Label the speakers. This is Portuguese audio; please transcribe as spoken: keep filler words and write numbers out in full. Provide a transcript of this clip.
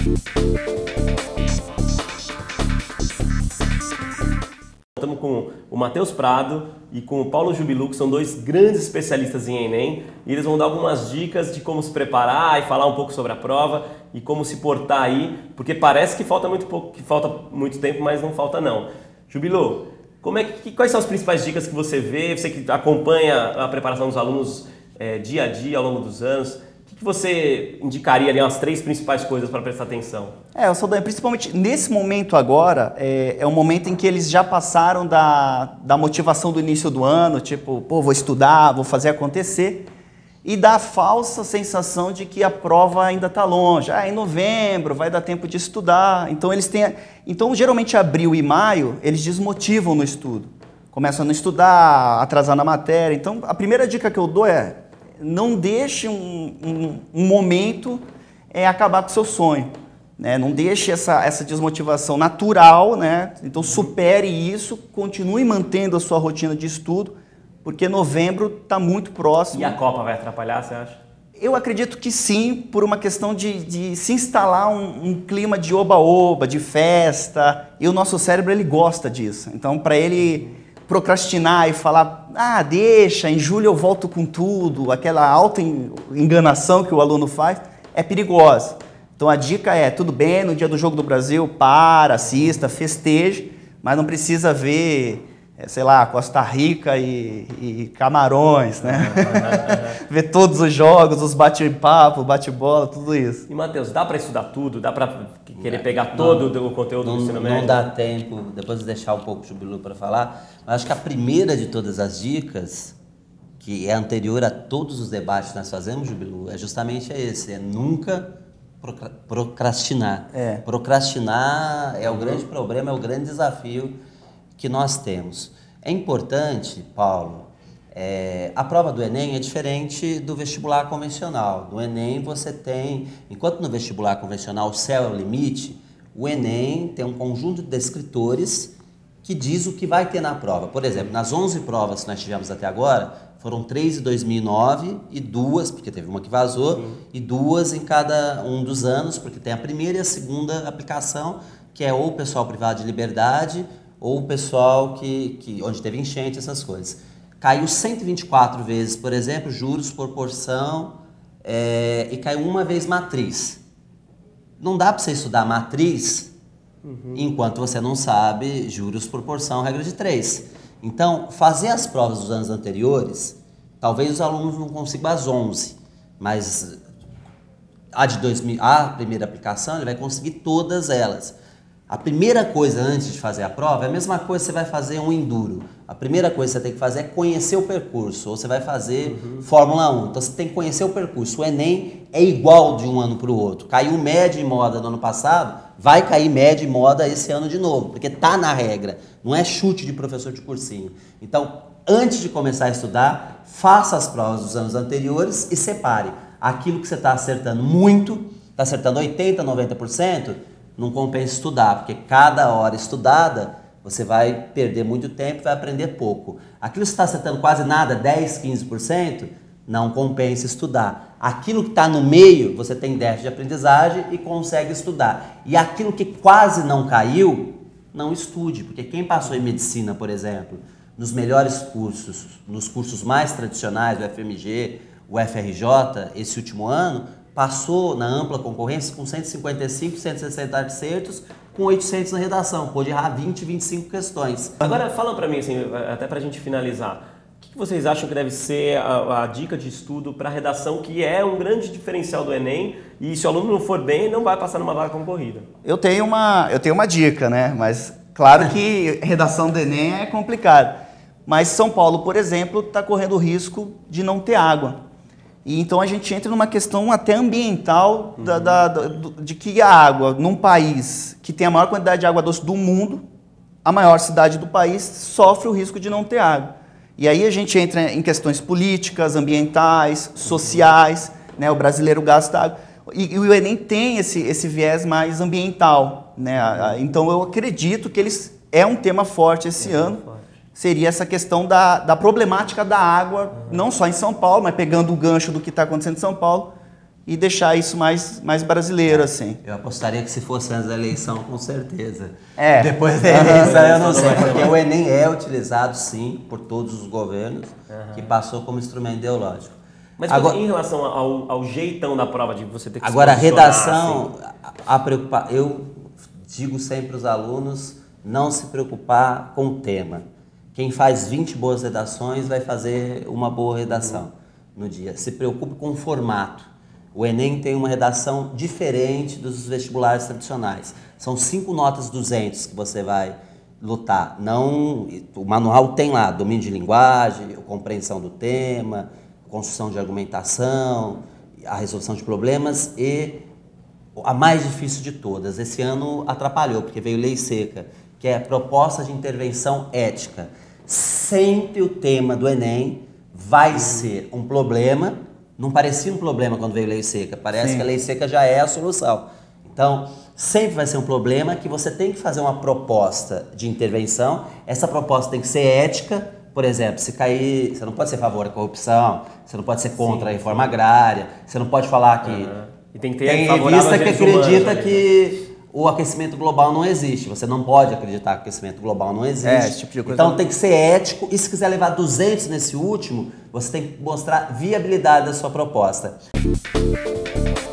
Speaker 1: Estamos com o Matheus Prado e com o Paulo Jubilu, que são dois grandes especialistas em Enem, e eles vão dar algumas dicas de como se preparar e falar um pouco sobre a prova e como se portar aí, porque parece que falta muito pouco, que falta muito tempo, mas não falta não. Jubilu, como é que, quais são as principais dicas que você vê, você que acompanha a preparação dos alunos é, dia a dia ao longo dos anos? O que você indicaria ali, umas três principais coisas para prestar atenção?
Speaker 2: É, o Saldanha, principalmente nesse momento agora, é, é um momento em que eles já passaram da, da motivação do início do ano, tipo, pô, vou estudar, vou fazer acontecer, e da falsa sensação de que a prova ainda está longe. Ah, em novembro vai dar tempo de estudar. Então, eles têm, então, geralmente, abril e maio, eles desmotivam no estudo. Começam a não estudar, atrasar na matéria. Então, a primeira dica que eu dou é: não deixe um, um, um momento é, acabar com o seu sonho, né? Não deixe essa, essa desmotivação natural, né? Então supere isso, continue mantendo a sua rotina de estudo, porque novembro está muito próximo.
Speaker 1: E a Copa vai atrapalhar, você acha?
Speaker 2: Eu acredito que sim, por uma questão de, de se instalar um, um clima de oba-oba, de festa, e o nosso cérebro ele gosta disso. Então, para ele procrastinar e falar, ah, deixa, em julho eu volto com tudo, aquela auto-enganação que o aluno faz, é perigosa. Então a dica é, tudo bem, no dia do Jogo do Brasil, para, assista, festeje, mas não precisa ver, sei lá, Costa Rica e, e Camarões, né? Ver todos os jogos, os bate-papo, bate-bola, tudo isso.
Speaker 1: E, Matheus, dá para estudar tudo? Dá para querer pegar não, todo não, o conteúdo
Speaker 3: não,
Speaker 1: do ensino médio?
Speaker 3: Não dá tempo, depois de deixar um pouco o Jubilu para falar, mas acho que a primeira de todas as dicas, que é anterior a todos os debates que nós fazemos, Jubilu, é justamente esse, é nunca procrastinar. É. Procrastinar é o grande problema, é o grande desafio que nós temos. É importante, Paulo, é, a prova do Enem é diferente do vestibular convencional. No Enem você tem, enquanto no vestibular convencional o céu é o limite, o Enem tem um conjunto de descritores que diz o que vai ter na prova. Por exemplo, nas onze provas que nós tivemos até agora, foram três em dois mil e nove e duas, porque teve uma que vazou, sim, e duas em cada um dos anos, porque tem a primeira e a segunda aplicação, que é ou o pessoal privado de liberdade, ou o pessoal que, que, onde teve enchente, essas coisas. Caiu cento e vinte e quatro vezes, por exemplo, juros, proporção, é, e caiu uma vez matriz. Não dá para você estudar matriz uhum. enquanto você não sabe juros, proporção, regra de três. Então, fazer as provas dos anos anteriores, talvez os alunos não consigam as onze, mas a de dois mil, a primeira aplicação, ele vai conseguir todas elas. A primeira coisa antes de fazer a prova é a mesma coisa que você vai fazer um enduro. A primeira coisa que você tem que fazer é conhecer o percurso, ou você vai fazer uhum. Fórmula um. Então você tem que conhecer o percurso. O Enem é igual de um ano para o outro. Caiu média e moda no ano passado, vai cair média e moda esse ano de novo, porque está na regra, não é chute de professor de cursinho. Então, antes de começar a estudar, faça as provas dos anos anteriores e separe. Aquilo que você está acertando muito, está acertando oitenta por cento, noventa por cento, não compensa estudar, porque cada hora estudada você vai perder muito tempo e vai aprender pouco. Aquilo que você está acertando quase nada, dez, quinze por cento, não compensa estudar. Aquilo que está no meio, você tem déficit de aprendizagem e consegue estudar. E aquilo que quase não caiu, não estude, porque quem passou em medicina, por exemplo, nos melhores cursos, nos cursos mais tradicionais, o F M G, o F R J, esse último ano, passou na ampla concorrência com cento e cinquenta e cinco, cento e sessenta acertos, com oitocentos na redação, pôde errar vinte, vinte e cinco questões.
Speaker 1: Agora, fala para mim, assim, até para a gente finalizar, o que vocês acham que deve ser a, a dica de estudo para redação, que é um grande diferencial do Enem, e se o aluno não for bem, não vai passar numa vaga concorrida?
Speaker 2: Eu tenho uma, eu tenho uma dica, né? Mas claro que redação do Enem é complicado. Mas São Paulo, por exemplo, está correndo o risco de não ter água. E então a gente entra numa questão até ambiental uhum. da, da, da, de que a água, num país que tem a maior quantidade de água doce do mundo, a maior cidade do país sofre o risco de não ter água. E aí a gente entra em questões políticas, ambientais, sociais, né? O brasileiro gasta água. E, e o Enem tem esse, esse viés mais ambiental, né? Então eu acredito que eles é um tema forte esse é ano. Forte. Seria essa questão da, da problemática da água, uhum. não só em São Paulo, mas pegando o gancho do que está acontecendo em São Paulo, e deixar isso mais, mais brasileiro, assim.
Speaker 3: Eu apostaria que se fosse antes da eleição, com certeza.
Speaker 2: É.
Speaker 3: Depois da eleição eu não sei, porque o Enem é utilizado, sim, por todos os governos, uhum. que passou como instrumento ideológico.
Speaker 1: Mas agora, em relação ao, ao jeitão da prova de você ter que
Speaker 3: agora,
Speaker 1: se
Speaker 3: a redação,
Speaker 1: assim.
Speaker 3: a, a preocupar, eu digo sempre aos alunos, não se preocupar com o tema. Quem faz vinte boas redações vai fazer uma boa redação uhum. no dia. Se preocupe com o formato. O Enem tem uma redação diferente dos vestibulares tradicionais. São cinco notas duzentos que você vai lutar. Não, o manual tem lá domínio de linguagem, compreensão do tema, construção de argumentação, a resolução de problemas e a mais difícil de todas. Esse ano atrapalhou, porque veio lei seca, que é proposta de intervenção ética. Sempre o tema do Enem vai ser um problema. Não parecia um problema quando veio lei seca, parece Sim. que a lei seca já é a solução. Então, sempre vai ser um problema que você tem que fazer uma proposta de intervenção. Essa proposta tem que ser ética. Por exemplo, se cair, você não pode ser a favor da corrupção, você não pode ser contra sim, a reforma sim. agrária, você não pode falar que... Uhum.
Speaker 1: E tem que ter
Speaker 3: tem revista que acredita humanos, que o aquecimento global não existe. Você não pode acreditar que o aquecimento global não existe. É, esse tipo de coisa então não... tem que ser ético. E se quiser levar duzentos nesse último, você tem que mostrar viabilidade da sua proposta.